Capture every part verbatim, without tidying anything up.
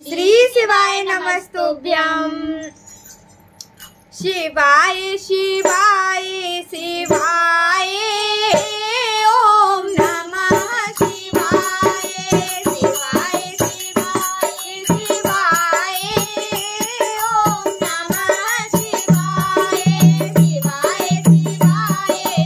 श्री शिवाय नमस्तुभ्यं। शिवाय शिवाय शिवाय ओम नमः शिवाय। शिवाय शिवाय शिवाय ओम नमः शिवाय। शिवाय शिवाय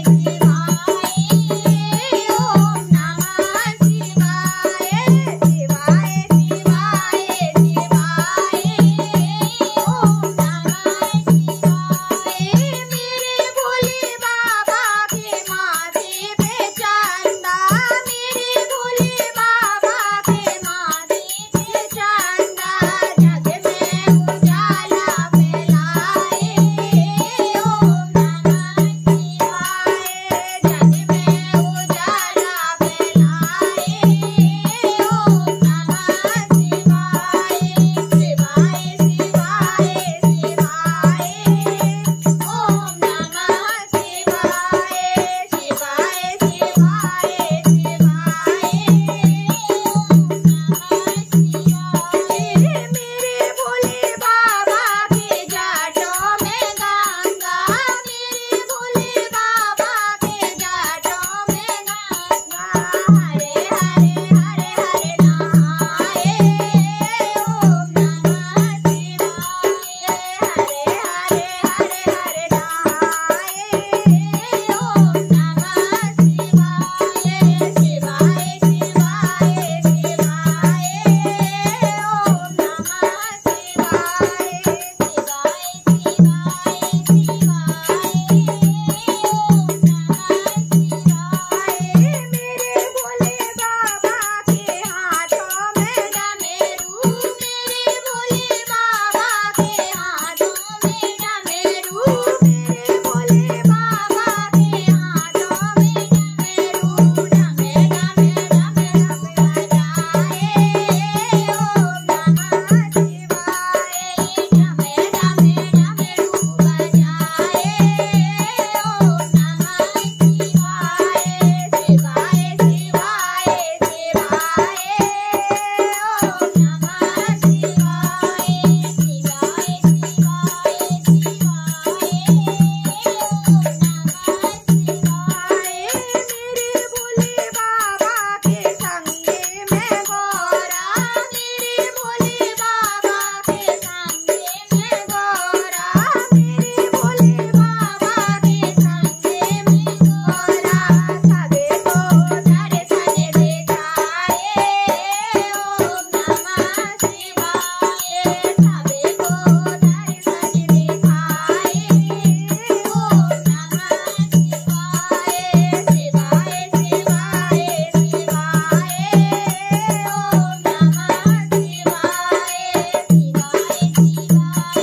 शिवाय ओम नमः शिवाय। शिवाय शिवाय शिवाय ओम नमः शिवाय। मेरे भोले बाबा के माथे पे चंदा, मेरे भोले बाबा के माथे पे चंदा, जग में उजाला फैलाए ओम नमः शिवाय। जग में उजाला फैलाए ओम नमः शिवाय। शिवाय शिवाय शिवाय ओम नमः शिवाय। शिवाय शिवाय शिवाय ओम नमः शिवाय। मेरे भोले बाबा के जाटों में गंगा, मेरे भोले बाबा के जाटों में गंगा, हरे हरे हरे हरे नहाए ओम नमः शिवाय। हरे हरे हरे हरे नहाए ओम नमः शिवाय। शिवाय शिवाय शिवाय ओम नमः शिवाय। शिवाय शिवाय शिवाय ओम नमः शिवाय। मेरे भोले बाबा के हाथों में डमरू, मेरे भोले बाबा के हाथों में डमरू, मेरे भोले बाबा के हाथों में डमरू, डमे डमे डमे डमे बजाए ओम नमः शिवाय। डमे डमे डमरू बजाए ओम नमः शिवाय। शिवाय शिवाय शिवाय ओम नमः शिवाय। शिवाय शिवाय शिवाय मेरे भोले बाबा के संगे में गोरा, मेरे भोले बाबा के संगे में गोरा, मेरे भोले बाबा के संगे में गोरा, सबे को दर्शन दिखाए ओम नमः शिवाय। सबे को दर्शन दिखाए ओम नमः शिवाय। शिवाय शिवाय शिवाय ओम नमः शिवाय। शिवाय शिवाय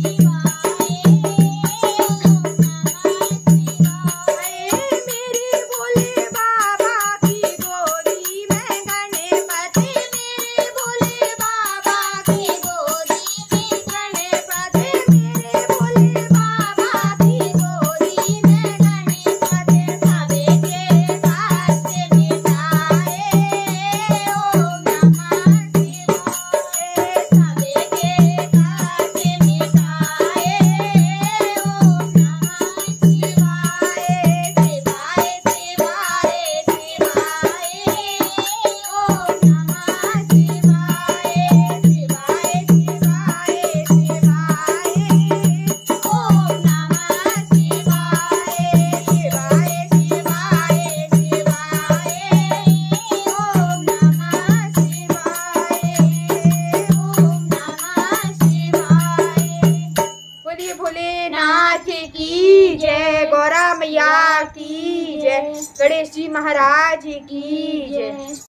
शिवाय मेरे भोले बाबा की गोदी में गणपति, मेरे भोले बाबा की गोदी में गणपति, मेरे भोले बाबा की गोदी में गणपति, सबे के कष्ट मिटाए ओम नमः शिवाय। सबे के कष्ट मिटाए ओम नमः शिवाय। शिवाय शिवाय शिवाय ओम नमः शिवाय। शिवाय शिवाय शिवाय ओम नमः शिवाय। शिवाय शिवाय शिवाय ओम नमः शिवाय। ओम नमः शिवाय। बोलिए भोलेनाथ की जय, गौरा मैया की जय, गणेश जी महाराज की जय।